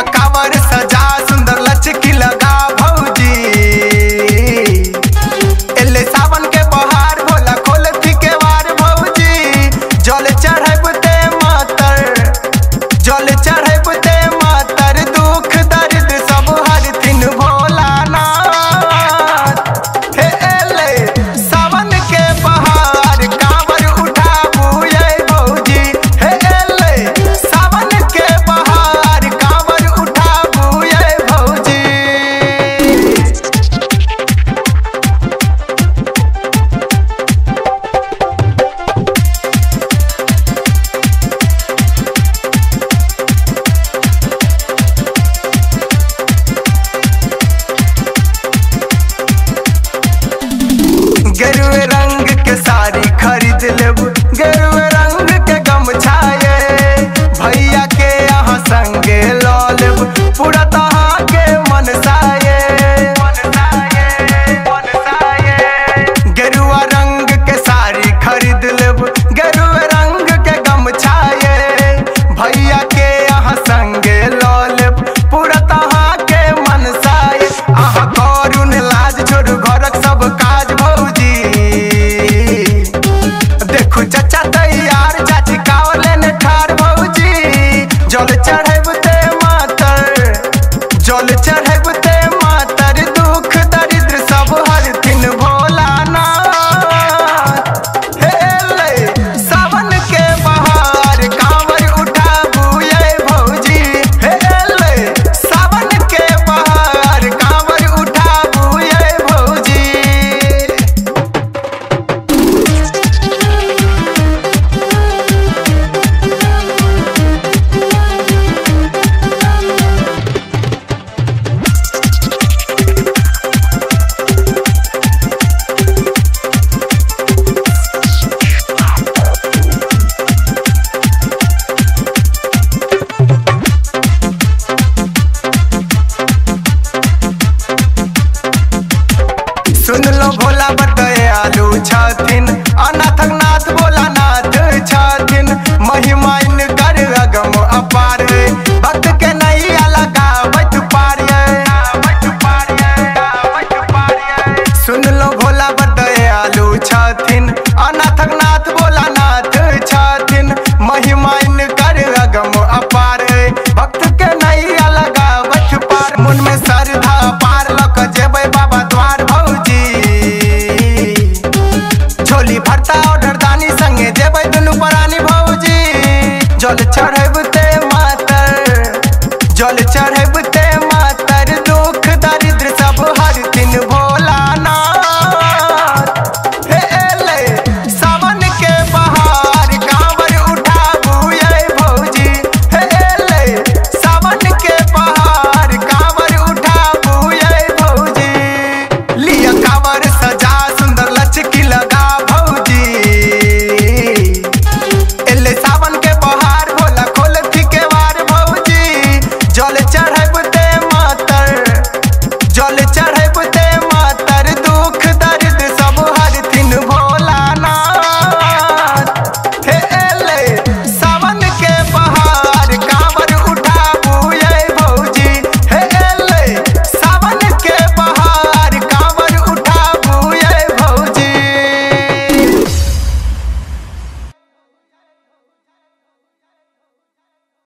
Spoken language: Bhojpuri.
कांवर सजा सुंदर लचकी लगा भौजी। एले सावन के बहार भोला खोलती के वार भौजी। जल चढ़बते मातर, जल चढ़बते मातर, दुख दर्द सब हरथिन भोलानाथ। हे एले सावन के बहार कांवर उठाबू ये भौजी। हे एले सावन के बहार कांवर उठाबू ये भौजी। गेरुए रंग के साड़ी खरीद लेब, गेरुए रंग के गमछाए, भैया के यहाँ संगे लौ लेब, पूरा तहाँ के मनसाए। गेरुआ रंग के साड़ी खरीद लेब, गेरुए रंग के गमछाए, भैया के यहाँ संगे लौ लेब, पूरा तहाँ के मनसाए। अहाँ करून लाज छोड़ू घरक सब काज भौजी। देखू चाचा तैयार, चाची कांवर लेने ठार भौजी। जल चढ़बते मातर, जल चढ़बते मातर, दुख दरिद्र सब हरथिन भोलानाथ। हे एले सावन के बहार कांवर उठाबू ये भौजी। हे एले सावन के बहार कांवर उठाबू ये भौजी। सुन लो भोला बदयालु छथिन, अनाथक नाथ भोलानाथ छथिन। महिमा इनकर अगम अपार, भक्त के नैया लगावत पार। सुन लो भोला बदयालु छथिन, अनाथक नाथ भोलानाथ छथिन। महिमा इनकर अगम अपार, भक्त के नैया लगावत पार। मन में श्रद्धा पार लक जेबै बाबा द्वार भौजी। झोली भरता ऑर्डर दानी संगे जेबै दुनू परानी भौजी। जल चढ़बते मातर, जल चढ़बते